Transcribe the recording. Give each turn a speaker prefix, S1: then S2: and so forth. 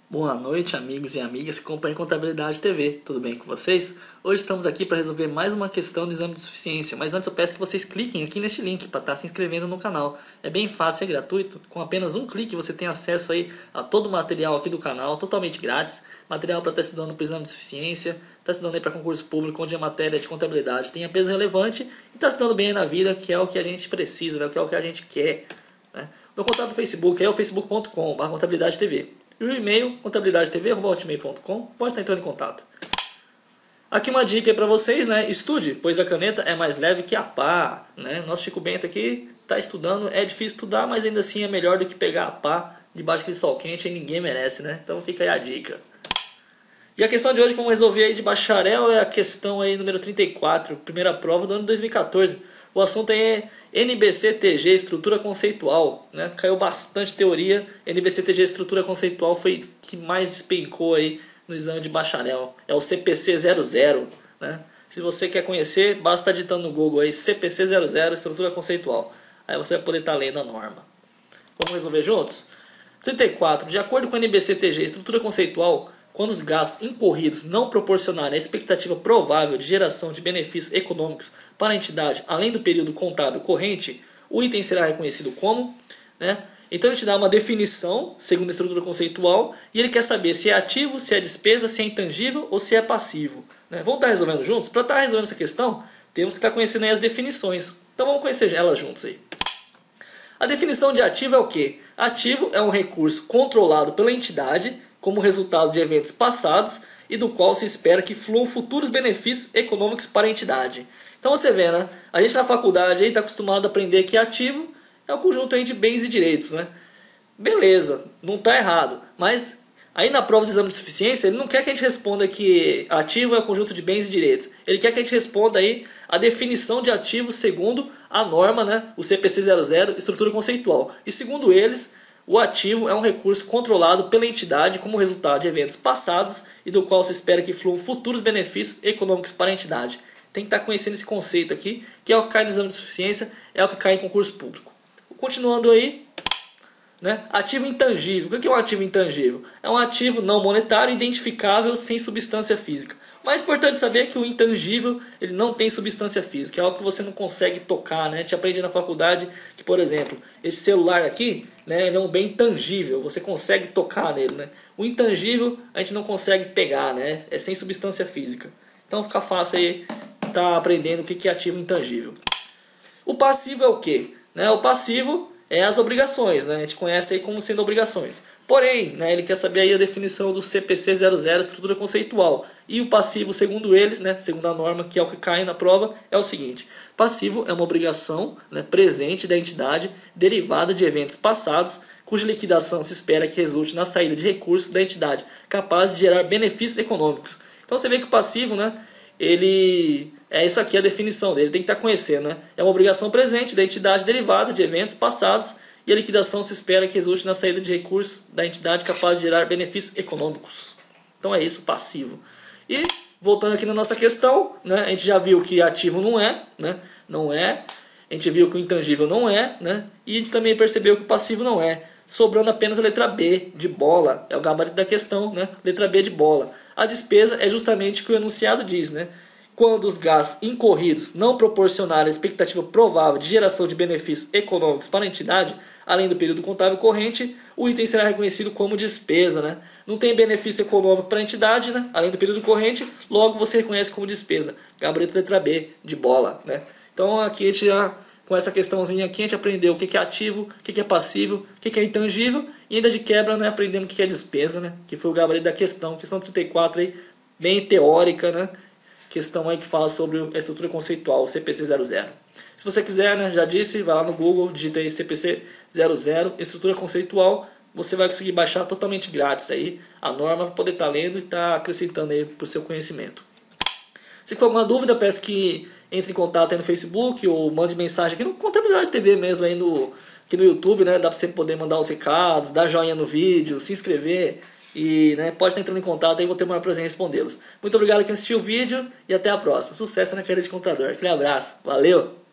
S1: Boa noite, amigos e amigas que acompanham Contabilidade TV. Tudo bem com vocês? Hoje estamos aqui para resolver mais uma questão do exame de suficiência, mas antes eu peço que vocês cliquem aqui neste link para estar se inscrevendo no canal. É bem fácil, é gratuito. Com apenas um clique você tem acesso aí a todo o material aqui do canal, totalmente grátis. Material para estar estudando para o exame de suficiência, está estudando aí para concurso público, onde a matéria de contabilidade tenha peso relevante e está estudando bem aí na vida, que é o que a gente precisa, né? Que é o que a gente quer, né? Meu contato do Facebook é o facebook.com/contabilidade-tv. E o e-mail, contabilidade-tv@hotmail.com, pode estar entrando em contato. Aqui uma dica aí para vocês, né? Estude, pois a caneta é mais leve que a pá, né? Nosso Chico Bento aqui está estudando, é difícil estudar, mas ainda assim é melhor do que pegar a pá debaixo daquele sol quente, aí ninguém merece, né? Então fica aí a dica. E a questão de hoje que vamos resolver aí de bacharel é a questão aí número 34, primeira prova do ano 2014. O assunto é NBC-TG, estrutura conceitual, né? Caiu bastante teoria. NBC-TG, estrutura conceitual, foi o que mais despencou aí no exame de bacharel. É o CPC 00, né? Se você quer conhecer, basta estar digitando no Google aí CPC 00, estrutura conceitual. Aí você vai poder estar lendo a norma. Vamos resolver juntos? 34. De acordo com a NBC-TG, estrutura conceitual, quando os gastos incorridos não proporcionarem a expectativa provável de geração de benefícios econômicos para a entidade, além do período contábil corrente, o item será reconhecido como, né? Então ele te dá uma definição, segundo a estrutura conceitual, e ele quer saber se é ativo, se é despesa, se é intangível ou se é passivo, né? Vamos estar resolvendo juntos? Para estar resolvendo essa questão, temos que estar conhecendo aí as definições. Então vamos conhecer elas juntos aí. A definição de ativo é o quê? Ativo é um recurso controlado pela entidade como resultado de eventos passados e do qual se espera que fluam futuros benefícios econômicos para a entidade. Então você vê, né? A gente na faculdade está acostumado a aprender que ativo é o conjunto aí de bens e direitos, né? Beleza, não está errado. Mas aí na prova de exame de suficiência, ele não quer que a gente responda que ativo é o conjunto de bens e direitos. Ele quer que a gente responda aí a definição de ativo segundo a norma, né? O CPC 00, estrutura conceitual. E segundo eles, o ativo é um recurso controlado pela entidade como resultado de eventos passados e do qual se espera que fluam futuros benefícios econômicos para a entidade. Tem que estar conhecendo esse conceito aqui, que é o que cai no exame de suficiência, é o que cai em concurso público. Continuando aí, né? Ativo intangível. O que é um ativo intangível? É um ativo não monetário identificável sem substância física. O mais importante saber é que o intangível ele não tem substância física. É algo que você não consegue tocar, né? A gente aprende na faculdade que, por exemplo, esse celular aqui, né, ele é um bem tangível. Você consegue tocar nele, né? O intangível a gente não consegue pegar, né? É sem substância física. Então fica fácil aí estar aprendendo o que é ativo intangível. O passivo é o quê? Né? O passivo é as obrigações, né? A gente conhece aí como sendo obrigações. Porém, né, ele quer saber aí a definição do CPC 00, estrutura conceitual. E o passivo, segundo eles, né, segundo a norma, que é o que cai na prova, é o seguinte. Passivo é uma obrigação, né, presente da entidade, derivada de eventos passados, cuja liquidação se espera que resulte na saída de recursos da entidade, capaz de gerar benefícios econômicos. Então você vê que o passivo, né, ele é isso aqui a definição dele, tem que estar conhecendo, né? É uma obrigação presente da entidade derivada de eventos passados e a liquidação se espera que resulte na saída de recursos da entidade capaz de gerar benefícios econômicos. Então é isso, passivo. E voltando aqui na nossa questão, né? A gente já viu que ativo não é, né? Não é. A gente viu que o intangível não é, né? E a gente também percebeu que o passivo não é. Sobrando apenas a letra B de bola, é o gabarito da questão, né? Letra B de bola. A despesa é justamente o que o enunciado diz, né? Quando os gastos incorridos não proporcionarem a expectativa provável de geração de benefícios econômicos para a entidade, além do período contábil corrente, o item será reconhecido como despesa, né? Não tem benefício econômico para a entidade, né? Além do período corrente, logo você reconhece como despesa. Gabarito letra B de bola, né? Então aqui a gente já, com essa questãozinha aqui, a gente aprendeu o que é ativo, o que é passivo, o que é intangível, e ainda de quebra, né, aprendemos o que é despesa, né? Que foi o gabarito da questão 34 aí, bem teórica, né? Questão aí que fala sobre a estrutura conceitual, o CPC 00. Se você quiser, né, já disse, vai lá no Google, digita aí CPC 00, estrutura conceitual, você vai conseguir baixar totalmente grátis aí a norma para poder estar lendo e estar acrescentando aí para o seu conhecimento. Se for alguma dúvida, peço que entre em contato aí no Facebook ou mande mensagem aqui no Contabilidade TV mesmo, aí aqui no YouTube, né? Dá para você poder mandar os recados, dar joinha no vídeo, se inscrever e, né, pode estar entrando em contato aí, vou ter o maior prazer em respondê-los. Muito obrigado por assistir o vídeo e até a próxima. Sucesso na carreira de contador. Aquele abraço. Valeu!